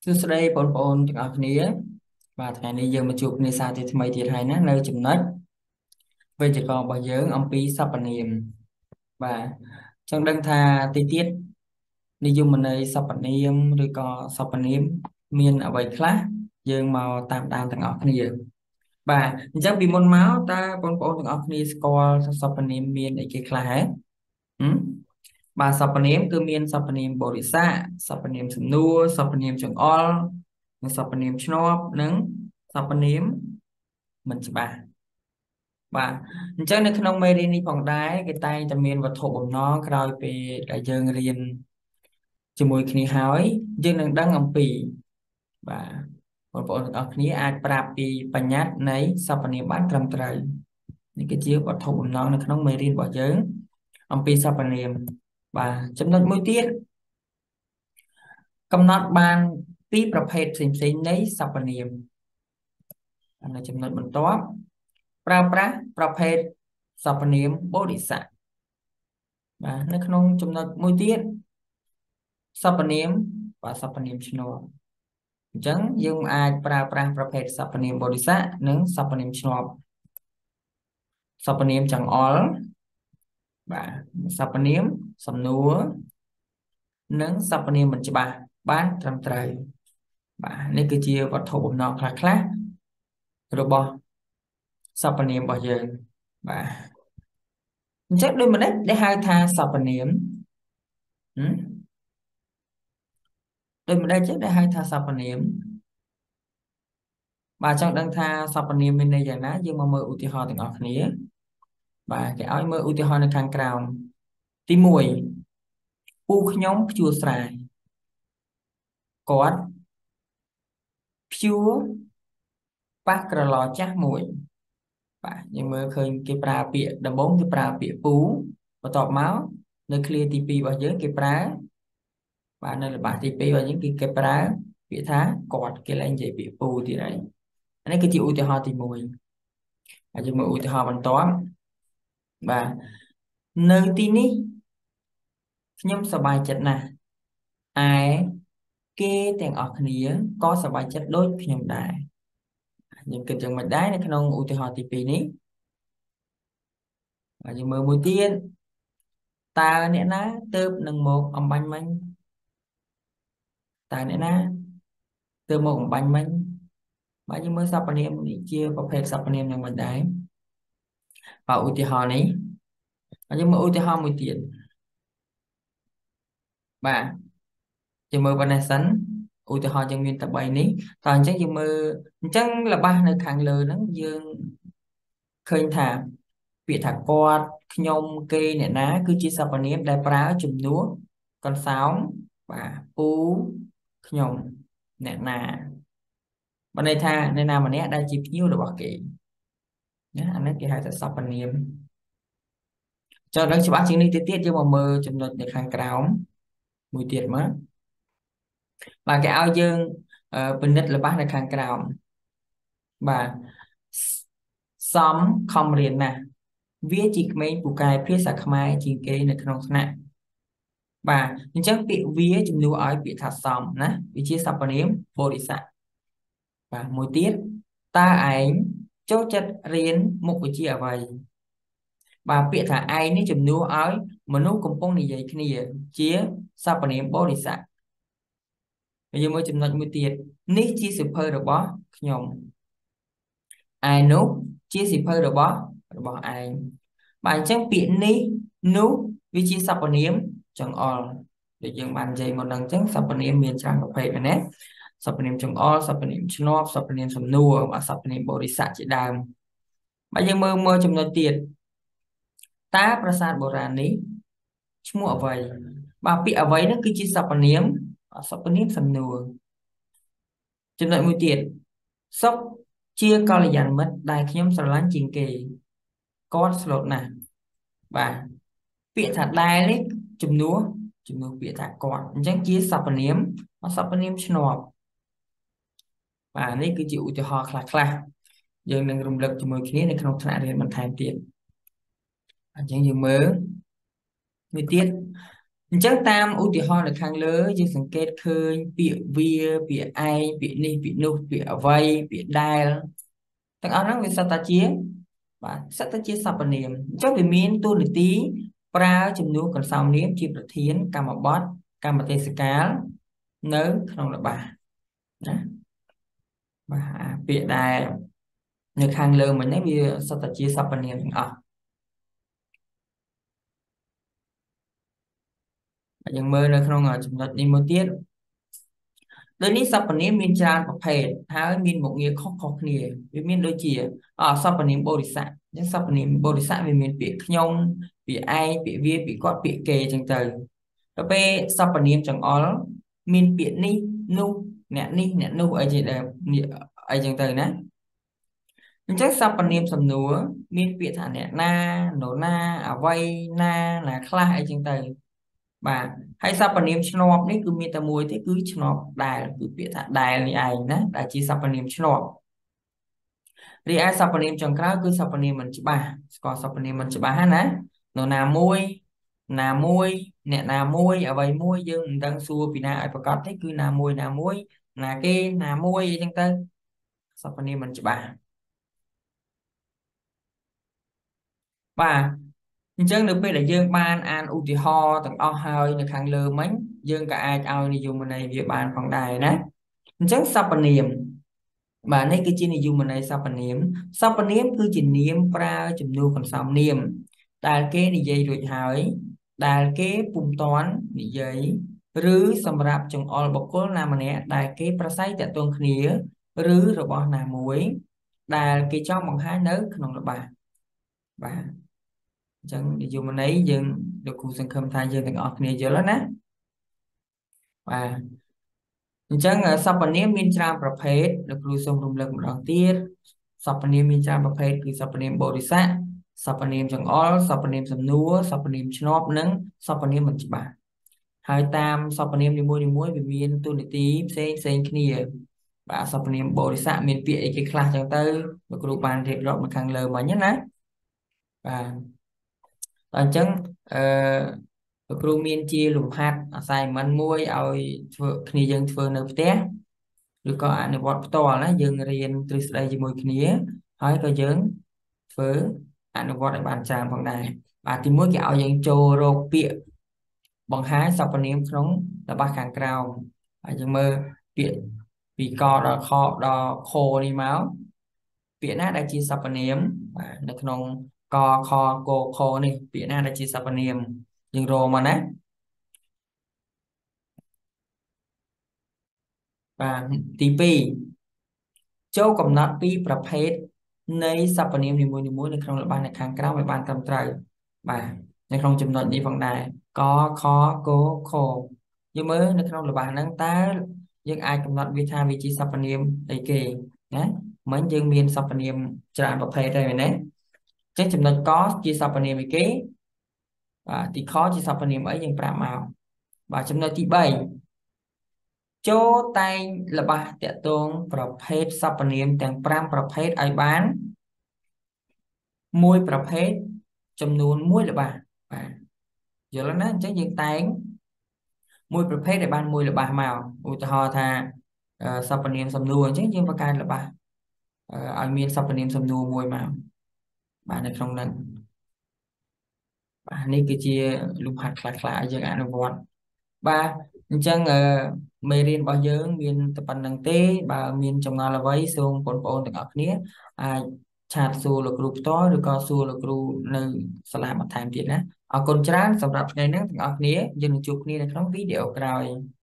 Thưa sau đây bọn bọnទាំងởគ្នាvàថ្ងៃនេះយើងមកជួបគ្នាសារជាថ្មីទៀតហើយណានៅចំណុចវេយ្យាករណ៍របស់យើងអំពីសព្វនាមបាទចង់ដឹងថាទីទៀតនិយមន័យសព្វនាមឬក៏សព្វនាមមានអ្វីខ្លះយើងមកតាមដានទាំងអស់គ្នាបាទអញ្ចឹងពីមុនមកតើបងប្អូនទាំងអស់គ្នាស្គាល់សព្វនាមមានអីគេខ្លះហ៎ហឹមបាទសព្វនាមគឺមានសព្វនាមបរិស័ទសព្វនាមសំនួរសព្វនាមចង្អុលនិងសព្វនាមឈ្នាប់និងសព្វនាមមិនច្បាស់បាទអញ្ចឹងនៅក្នុងមេរៀននេះផងដែរគេតែងតែមានវត្ថុបំណងក្រោយពេលដែលយើងរៀនជាមួយគ្នាហើយយើងនឹងដឹងអំពីបាទបងប្អូនទាំងអស់គ្នាអាចប្រាប់ពីបញ្ញត្តិនៃសព្វនាមបានត្រឹមត្រូវនេះគឺជាវត្ថុបំណងនៅក្នុងមេរៀនរបស់យើងអំពីសព្វនាមបាទចំណុចមួយទៀតកំណត់បានពីរប្រភេទផ្សេងៗនៃសព្វនាមនៅចំណុចបន្ទាប់ប្រើប្រាស់ប្រភេទសព្វនាមបរិស័ទបាទនៅក្នុងចំណុចមួយទៀតសព្វនាមបាទសព្វនាមឈ្នាប់អញ្ចឹងយើងអាចប្រើប្រាស់ប្រភេទសព្វនាមបរិស័ទនិងសព្វនាមឈ្នាប់សព្វនាមចង្អុលបាទសព្វនាមសំនួរនិងសព្វនាមមិនច្បាស់បានត្រឹមត្រូវបាទនេះគឺជាវត្ថុបំណងខ្លះៗរបស់សព្វនាមរបស់យើងបាទអញ្ចឹងដូចម្ដេចដែលហៅថាសព្វនាមដូចម្ដេចចឹងដែលហៅថាសព្វនាមបាទចង់ដឹងថាសព្វនាមមានន័យយ៉ាងណាយើងមកមើលឧទាហរណ៍ទាំងអស់គ្នាបាទគេឲ្យមើលឧទាហរណ៍នៅខាងក្រោមទី1ពូខ្ញុំភ្ជួរស្រែគាត់ភ្ជួរប៉ះក្រឡចាស់មួយបាទយើងមើលឃើញគេប្រើពាក្យដំបូងគេប្រើពាក្យពូបន្ទាប់មកនៅឃ្លាទី2របស់យើងគេប្រើបាទនៅល្បះទី2របស់យើងគេប្រើពាក្យថាគាត់គេឡើងនិយាយពាក្យពូទៀតហើយអានេះគឺជាឧទាហរណ៍ទី1ហើយយើងមើលឧទាហរណ៍បន្ទាប់បាទនៅទីនេះខ្ញុំសប្បាយចិត្តណាស់ឯគេទាំងអស់គ្នាក៏សប្បាយចិត្តដូចខ្ញុំដែរយើងគិតយ៉ាងម៉េចដែរនៅក្នុងឧទាហរណ៍ទី2នេះហើយយើងមើលមួយទៀតតើអ្នកណាទៅនឹងមកអំបញ្ញមិញតើអ្នកណាទៅមកអំបញ្ញមិញបាទយើងមើលសព្វនាមនេះជាប្រភេទសព្វនាមយ៉ាងម៉េចដែរបាទឧទាហរណ៍នេះហើយយើងមើលឧទាហរណ៍មួយទៀតបាទយើងមើលប៉ុណ្ណេះសិនឧទាហរណ៍យើងមានតែ3នេះតើអញ្ចឹងយើងមើលអញ្ចឹងល្បះនៅខាងលើហ្នឹងយើងឃើញថាពាក្យថាគាត់ខ្ញុំគេអ្នកណាគឺជាសព្វនាមដែលប្រើជំនួសកន្សោមបាទពូខ្ញុំអ្នកណាបើន័យថាអ្នកណាម្នាក់ដែលជាភ្ញៀវរបស់គេណាអានេះគេហៅថាសព្វនាមចង់ដឹងច្បាស់ជាងនេះទៅទៀតយើងមកមើលចំណុចនៅខាងក្រោមមួយទៀតមកបាទគេឲ្យយើងពិនិត្យល្បះនៅខាងក្រោមបាទសំខំរៀនណាស់វាជាក្មេងពូកែភាសាខ្មែរជាងគេនៅក្នុងថ្នាក់បាទអញ្ចឹងពាក្យវាជំនួសឲ្យពាក្យថាសំណាវាជាសព្វនាមបរិស័ទបាទមួយទៀតតើឯងចូលចិត្តរៀនមុខវិជ្ជាអ្វីបាទពាក្យថាឯងនេះជំនួសឲ្យមនុស្សកំពុងនិយាយគ្នាជាសព្វនាមបរិស័ទយើងមើលចំណុចមួយទៀតនេះជាសៀវភៅរបស់ខ្ញុំឯនោះជាសៀវភៅរបស់ឯងបាទអញ្ចឹងពាក្យនេះនោះវាជាសព្វនាមចង្អុលដូចយើងបាននិយាយមុនហ្នឹងអញ្ចឹងសព្វនាមមានច្រើនប្រភេទណាសព្វនាមចង្អុលសព្វនាមឈ្នាប់សព្វនាមសំនួរបាទសព្វនាមបរិស័ទជាដើមបាទយើងមើលចំណុចទៀតតើប្រាសាទបុរាណនេះឈ្មោះអ្វីបាទពាក្យអ្វីហ្នឹងគឺជាសព្វនាមសំនួរចំណុចមួយទៀតសុខជាកល្យាណមិត្តដែលខ្ញុំស្រឡាញ់ជាងគេគាត់ស្លូតណាស់បាទពាក្យថាដែលនេះជំនួសពាក្យថាគាត់អញ្ចឹងជាសព្វនាមឈ្នាប់បាទនេះគឺជាឧទាហរណ៍ខ្លះយើងនឹងរំលឹកជាមួយគ្នានៅក្នុងថ្នាក់រៀនបន្ថែមទៀតអញ្ចឹងយើងមើលមួយទៀត Chắc tam ưu tiên ho được khang lỡ chứ sản kết khơi bịa vía bịa ai bịa ni bịa nu bịa vay bịa đai thằng ông nó vì sao ta chia và sao ta chia sập niệm cho vì miền tu nửa tí pra chấm nú còn sau niệm chỉประเทียน cam bót cam tê cá nớ không là bà bịa đai như khang lơ mình nói vì sao ta chia sập niệm nhưng mơ nó không ở chúng ta đi một tiết โดยนี้สรรพเนมมีจานประเภทหามีหมวกเงี้ยข้อข้อเนี่ยวิมีโดยเจียสรรพเนมบริษัทยังสรรพเนมบริษัทวิมีเปียขยงเปียไอเปียเวียเปียกอดเปียเกจังเตยแล้วไปสรรพเนมจังอ๋อมีเปียนี่นูเนี่ยนูไอจีเดเนี่ยไอจังเตยนะจังสรรพเนมสำนวนมีเปียฐานเนี่ยหน้าโนหน้าเอาไว้หน้าหนาคล้ายไอจังเตย bà hay sao phần niệm snop đấy cứ mi ta mùi thế cứ snop đài cứ biết thật đài này ai nè đại chỉ sao phần niệm snop đi ai sao phần niệm trong cái cứ sao phần niệm mình chỉ bà còn sao phần niệm mình chỉ bà ha nè nó nà môi nè nà môi ở vậy môi dương đang xua vì na ai phải có thế cứ nà môi nà kê nà môi chẳng tới sao phần niệm mình chỉ bà chân được biết là dương ban an u thì ho tầng o hơi được hàng lơ mấy dương cả ai ao đi dùng bên này việc bàn phòng đài nè chắc sao phần niệm bà này cứ chỉ này dùng bên này sao phần niệm cứ chỉ niệm pra chùm nu còn sao niệm đài kế đi dây rồi hỏi đài kế bùng toán đi dây rứ sầm rạp trong all bọc cố nam nè đài kế pra sai tại tuần khía rứ rồi bỏ nà muối đài kế cho bằng hai nớ không là bà chẳng đi dùng bên ấy dân được cụ sân khâm thay dân từng ọt này giờ lớn á và chẳng sắp bản niệm min tramประเภทđược cụ sân rung lực một đòn tiết sắp bản niệm min tramประเภทคือsắp bản niệm bồ đề sát sắp bản niệm chẳng all sắp bản niệm sầm núa sắp bản niệm snop nâng sắp bản niệm mình chỉ bà hai tam sắp bản niệm đi muối vì miền tu nị tí xây kia và sắp bản niệm bồ đề sát miền phía cái class chẳng tới được cụ bàn thiệp rộng một khang lờ mà nhất á và chẳngគ្រូមានជាលំហាត់ assignment មួយឲ្យធ្វើគ្នាយើងធ្វើនៅផ្ទះឬក៏អនុវត្តផ្ទាល់ណាយើងរៀនទ្រឹស្ដីជាមួយគ្នាហើយក៏យើងធ្វើអនុវត្តឲ្យបានច្រើនផងដែរបាទទីមួយគេឲ្យយើងចូលរកពាក្យបង្ហាញសព្វនាមក្នុងរបស់ខាងក្រោមហើយយើងមើលពាក្យពីកដល់ខដល់ខនេះមកពាក្យណាដែលជាសព្វនាមបាទនៅក្នុងកខគខនេះពាក្យណាដែលជាសព្វនាមយើងរកមកណាបាទទី2ចូលកំណត់ពីប្រភេទនៃសព្វនាមនីមួយៗនៅក្នុងល្បះនៅខាងក្រោមឲ្យបានត្រឹមត្រូវបាទនៅក្នុងចំណុចនេះផងដែរកខគខយើងមើលនៅក្នុងល្បះហ្នឹងតើយើងអាចកំណត់វាថាវាជាសព្វនាមអីគេណាមិញយើងមានសព្វនាមច្រើនប្រភេទហើយមែនទេចឹងចំណុចកជាសព្វនាមអីគេបាទទីខជាសព្វនាមអីយើងប្រាប់មកបាទចំណុចទី3ចូលតែងរបស់តាក់ទងប្រភេទសព្វនាមទាំង5ប្រភេទឲ្យបានមួយប្រភេទចំនួន1របស់បាទយល់ណាអញ្ចឹងយើងតែងមួយប្រភេទឲ្យបានមួយរបស់មកឧទាហរណ៍ថាសព្វនាមសំនួរអញ្ចឹងយើងបង្កើតរបស់ឲ្យមានសព្វនាមសំនួរមួយមកបាទនៅក្នុងហ្នឹងបាទនេះគឺជាលំហាត់ខ្លះៗឲ្យយើងអនុវត្តបាទអញ្ចឹងមេរៀនរបស់យើងមានតែប៉ុណ្្នឹងទេបើមានចម្ងល់អ្វីសូមបងប្អូនទាំងអស់គ្នាអាចឆាតសួរលោកគ្រូផ្ទាល់ឬក៏សួរលោកគ្រូនៅសាលាបន្ថែមទៀតណាអរគុណច្រើនសម្រាប់ថ្ងៃនេះទាំងអស់គ្នាយើងនឹងជួបគ្នានៅក្នុងវីដេអូក្រោយ